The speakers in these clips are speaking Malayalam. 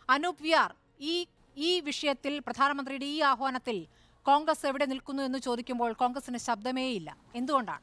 അനൂപ് വിയാർ, ഈ വിഷയത്തിൽ പ്രധാനമന്ത്രിയുടെ ഈ ആഹ്വാനത്തിൽ കോൺഗ്രസ് എവിടെ നിൽക്കുന്നു എന്ന് ചോദിക്കുമ്പോൾ കോൺഗ്രസിന് ശബ്ദമേ ഇല്ല. എന്തുകൊണ്ടാണ്?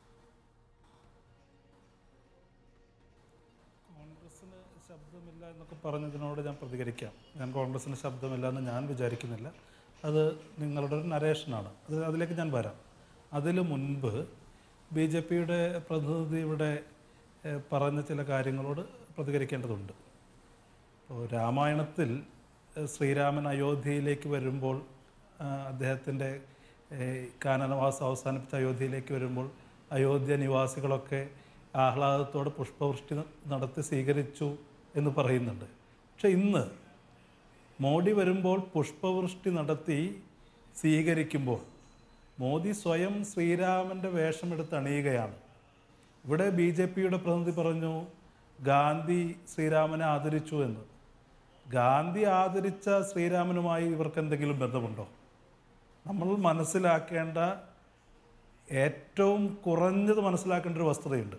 കോൺഗ്രസിന് ശബ്ദമില്ല എന്നൊക്കെ പറഞ്ഞതിനോട് ഞാൻ പ്രതികരിക്കാം. ഞാൻ കോൺഗ്രസിന് ശബ്ദമില്ല എന്ന് ഞാൻ വിചാരിക്കുന്നില്ല. അത് നിങ്ങളുടെ ഒരു നരേഷനാണ്. അതിലേക്ക് ഞാൻ വരാം. അതിനു മുൻപ് BJPയുടെ പ്രതിനിധി ഇവിടെ പറഞ്ഞ ചില കാര്യങ്ങളോട് പ്രതികരിക്കേണ്ടതുണ്ട്. രാമായണത്തിൽ ശ്രീരാമൻ അയോധ്യയിലേക്ക് വരുമ്പോൾ, അദ്ദേഹത്തിൻ്റെ കാനനവാസം അവസാനിപ്പിച്ച അയോധ്യയിലേക്ക് വരുമ്പോൾ അയോധ്യ നിവാസികളൊക്കെ ആഹ്ലാദത്തോടെ പുഷ്പവൃഷ്ടി നടത്തി സ്വീകരിച്ചു എന്ന് പറയുന്നുണ്ട്. പക്ഷെ ഇന്ന് മോഡി വരുമ്പോൾ പുഷ്പവൃഷ്ടി നടത്തി സ്വീകരിക്കുമ്പോൾ മോദി സ്വയം ശ്രീരാമൻ്റെ വേഷമെടുത്ത് അണിയുകയാണ്. ഇവിടെ BJPയുടെ പ്രതിനിധി പറഞ്ഞു ഗാന്ധി ശ്രീരാമനെ ആദരിച്ചു എന്ന്. ഗാന്ധി ആദരിച്ച ശ്രീരാമനുമായി ഇവർക്ക് എന്തെങ്കിലും ബന്ധമുണ്ടോ? നമ്മൾ മനസ്സിലാക്കേണ്ട, ഏറ്റവും കുറഞ്ഞത് മനസ്സിലാക്കേണ്ട ഒരു വസ്തുതയുണ്ട്.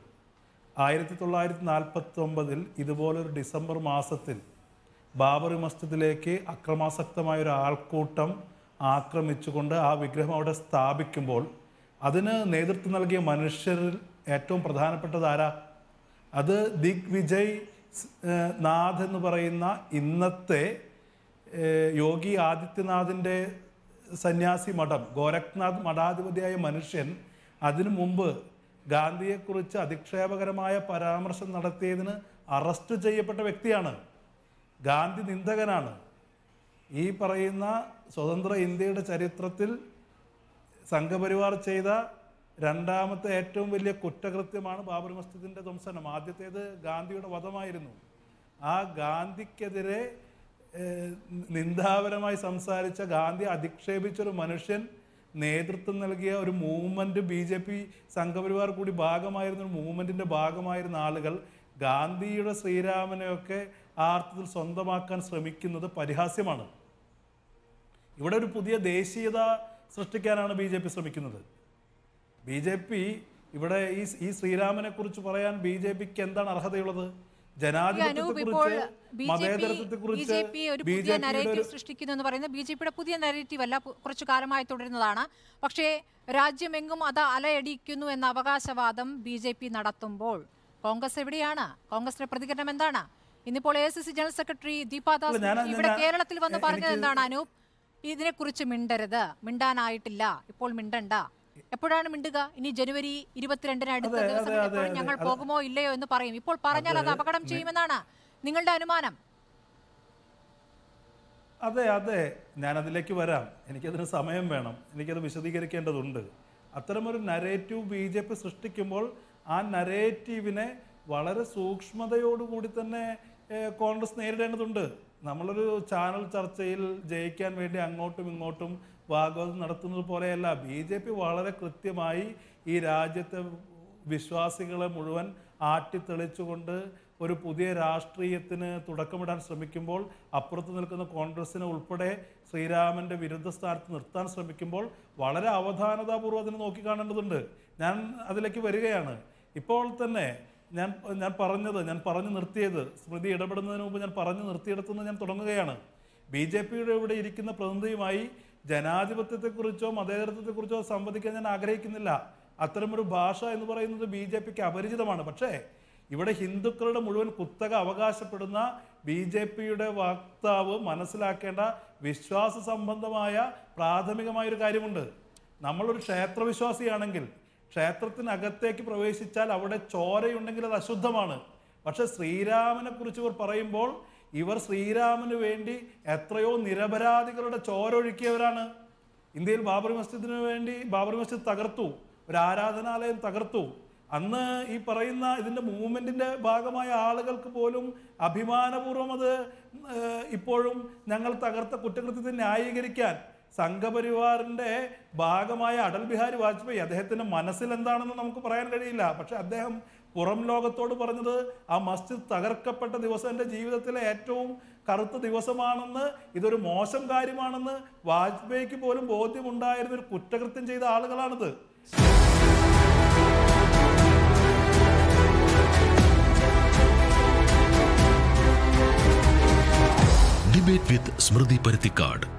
1949 ഇതുപോലൊരു ഡിസംബർ മാസത്തിൽ ബാബറി മസ്ജിദിലേക്ക് അക്രമാസക്തമായൊരു ആൾക്കൂട്ടം ആക്രമിച്ചുകൊണ്ട് ആ വിഗ്രഹം അവിടെ സ്ഥാപിക്കുമ്പോൾ അതിന് നേതൃത്വം നൽകിയ മനുഷ്യരിൽ ഏറ്റവും പ്രധാനപ്പെട്ടത് ആരാ? അത് ദിഗ്വിജയ് നാഥ് എന്ന് പറയുന്ന ഇന്നത്തെ യോഗി ആദിത്യനാഥിൻ്റെ സന്യാസി മഠം, ഗോരഖ്നാഥ് മഠാധിപതിയായ മനുഷ്യൻ അതിനു മുമ്പ് ഗാന്ധിയെക്കുറിച്ച് അധിക്ഷേപകരമായ പരാമർശം നടത്തിയതിന് അറസ്റ്റ് ചെയ്യപ്പെട്ട വ്യക്തിയാണ്. ഗാന്ധി നിന്ദകനാണ്. ഈ പറയുന്ന സ്വതന്ത്ര ഇന്ത്യയുടെ ചരിത്രത്തിൽ സംഘപരിവാർ ചെയ്ത രണ്ടാമത്തെ ഏറ്റവും വലിയ കുറ്റകൃത്യമാണ് ബാബറി മസ്ജിദിൻ്റെ ധ്വംസനം. ആദ്യത്തേത് ഗാന്ധിയുടെ വധമായിരുന്നു. ആ ഗാന്ധിക്കെതിരെ നിന്ദാപരമായി സംസാരിച്ച, ഗാന്ധി അധിക്ഷേപിച്ചൊരു മനുഷ്യൻ നേതൃത്വം നൽകിയ ഒരു മൂവ്മെൻറ്റ്, BJP സംഘപരിവാർ കൂടി ഭാഗമായിരുന്ന ഒരു മൂവ്മെൻറ്റിൻ്റെ ഭാഗമായിരുന്ന ആളുകൾ ഗാന്ധിയുടെ ശ്രീരാമനെയൊക്കെ ആ അർത്ഥത്തിൽ സ്വന്തമാക്കാൻ ശ്രമിക്കുന്നത് പരിഹാസ്യമാണ്. ഇവിടെ ഒരു പുതിയ ദേശീയത സൃഷ്ടിക്കാനാണ് BJP ശ്രമിക്കുന്നത്. BJP ഇവിടെ ഈ ശ്രീരാമനെ കുറിച്ച് പറയാൻ BJPക്ക് എന്താണ് അർഹതയുള്ളത്? ജനാധിപത്യത്തെക്കുറിച്ച്, മതേതരത്വത്തെക്കുറിച്ച് സൃഷ്ടിക്കുന്നു പറയുന്നത് BJPയുടെ പുതിയ നരേറ്റീവ് അല്ല, കുറച്ചു കാലമായി തുടരുന്നതാണ്. പക്ഷേ രാജ്യമെങ്ങും അത് അലയടിക്കുന്നു എന്ന അവകാശവാദം BJP നടത്തുമ്പോൾ കോൺഗ്രസ് എവിടെയാണ്? കോൺഗ്രസിന്റെ പ്രതികരണം എന്താണ്? ഇന്നിപ്പോൾ AICC ജനറൽ സെക്രട്ടറി ദീപാദാസ് ഇവിടെ കേരളത്തിൽ വന്ന് പറഞ്ഞത് എന്താണ്? അനൂപ്, ഇതിനെക്കുറിച്ച് മിണ്ടരുത്, മിണ്ടാനായിട്ടില്ല, ഇപ്പോൾ മിണ്ടണ്ട. എപ്പോഴാണ് മിണ്ടുക? ഇനി ജനുവരി 22 അടുത്ത ദിവസം ഞങ്ങൾ പോകുമോ ഇല്ലയോ എന്ന് പറയും. ഇപ്പോൾ പറഞ്ഞാൽ അത് അപകടം ചെയ്യുമെന്നാണ് നിങ്ങളുടെ അനുമാനം? അതെ, ഞാനതിലേക്ക് വരാം. എനിക്കതിന് സമയം വേണം, എനിക്കത് വിശദീകരിക്കേണ്ടതുണ്ട്. അത്തരമൊരു നരേറ്റീവ് BJP സൃഷ്ടിക്കുമ്പോൾ ആ നരേറ്റീവിനെ വളരെ സൂക്ഷ്മതയോടുകൂടി തന്നെ കോൺഗ്രസ് നേരിടേണ്ടതുണ്ട്. നമ്മളൊരു ചാനൽ ചർച്ചയിൽ ജയിക്കാൻ വേണ്ടി അങ്ങോട്ടും ഇങ്ങോട്ടും വാഗ്വാദം നടത്തുന്നത് പോലെയല്ല. BJP വളരെ കൃത്യമായി ഈ രാജ്യത്തെ വിശ്വാസികളെ മുഴുവൻ ആട്ടിത്തെളിച്ചുകൊണ്ട് ഒരു പുതിയ രാഷ്ട്രീയത്തിന് തുടക്കമിടാൻ ശ്രമിക്കുമ്പോൾ, അപ്പുറത്ത് നിൽക്കുന്ന കോൺഗ്രസിനെ ഉൾപ്പെടെ ശ്രീരാമൻ്റെ വിരുദ്ധ സ്ഥാനത്ത് നിർത്താൻ ശ്രമിക്കുമ്പോൾ വളരെ അവധാനതാപൂർവ്വം അതിനെ നോക്കിക്കാണേണ്ടതുണ്ട്. ഞാൻ അതിലേക്ക് വരികയാണ്. ഇപ്പോൾ തന്നെ ഞാൻ പറഞ്ഞു നിർത്തിയത്, സ്മൃതി ഇടപെടുന്നതിന് മുമ്പ് ഞാൻ പറഞ്ഞു നിർത്തിയെടുത്തുനിന്ന് ഞാൻ തുടങ്ങുകയാണ്. BJPയുടെ ഇവിടെ ഇരിക്കുന്ന പ്രതിനിധിയുമായി ജനാധിപത്യത്തെക്കുറിച്ചോ മതേതരത്വത്തെക്കുറിച്ചോ സംവദിക്കാൻ ഞാൻ ആഗ്രഹിക്കുന്നില്ല. അത്തരമൊരു ഭാഷ എന്ന് പറയുന്നത് BJPക്ക് അപരിചിതമാണ്. പക്ഷേ ഇവിടെ ഹിന്ദുക്കളുടെ മുഴുവൻ കുത്തക അവകാശപ്പെടുന്ന BJPയുടെ വക്താവ് മനസ്സിലാക്കേണ്ട വിശ്വാസ സംബന്ധമായ പ്രാഥമികമായൊരു കാര്യമുണ്ട്. നമ്മളൊരു ക്ഷേത്രവിശ്വാസിയാണെങ്കിൽ ക്ഷേത്രത്തിനകത്തേക്ക് പ്രവേശിച്ചാൽ അവിടെ ചോരയുണ്ടെങ്കിൽ അത് അശുദ്ധമാണ്. പക്ഷെ ശ്രീരാമനെ കുറിച്ച് ഇവർ പറയുമ്പോൾ ഇവർ ശ്രീരാമന് വേണ്ടി എത്രയോ നിരപരാധികളുടെ ചോര ഒഴുക്കിയവരാണ്. ഇന്ത്യയിൽ ബാബറി മസ്ജിദ് തകർത്തു, ഒരു ആരാധനാലയം തകർത്തു. അന്ന് ഈ പറയുന്ന ഇതിൻ്റെ മൂവ്മെൻറ്റിൻ്റെ ഭാഗമായ ആളുകൾക്ക് പോലും അഭിമാനപൂർവ്വം അത് ഇപ്പോഴും ഞങ്ങൾ തകർത്ത കുറ്റകൃത്യത്തെ ന്യായീകരിക്കാൻ സംഘപരിവാറിൻ്റെ ഭാഗമായ അടൽ ബിഹാരി വാജ്പേയി, അദ്ദേഹത്തിൻ്റെ മനസ്സിൽ എന്താണെന്ന് നമുക്ക് പറയാൻ കഴിയില്ല. പക്ഷെ അദ്ദേഹം പുറം ലോകത്തോട് പറഞ്ഞത് ആ മസ്ജിദ് തകർക്കപ്പെട്ട ദിവസം എൻ്റെ ജീവിതത്തിലെ ഏറ്റവും കറുത്ത ദിവസമാണെന്ന്, ഇതൊരു മോശം കാര്യമാണെന്ന് വാജ്പേയിക്ക് പോലും ബോധ്യമുണ്ടായിരുന്ന ഒരു കുറ്റകൃത്യം ചെയ്ത ആളുകളാണിത്. ഡിബേറ്റ് വിത്ത് സ്മൃതി പരുത്തിക്കാട്.